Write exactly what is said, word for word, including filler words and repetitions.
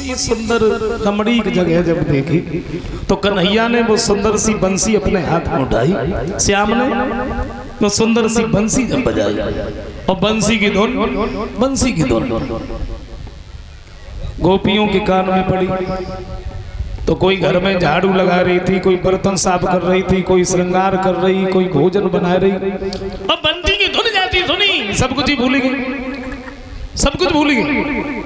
बड़ी सुंदर रमणीक जगह जब देखी तो कन्हैया ने वो सुंदर सी बंसी अपने हाथ में उठाई, श्याम ने वो सुंदर सी बंसी जब बजाई और बंसी की धुन बंसी की धुन गोपियों के कान में पड़ी। तो कोई घर में झाड़ू लगा रही थी, कोई बर्तन साफ कर रही थी, कोई श्रृंगार कर रही, कोई भोजन बना रही और बंसी की धुन जाती सुनी सब कुछ ही भूल गई, सब कुछ भूल गई।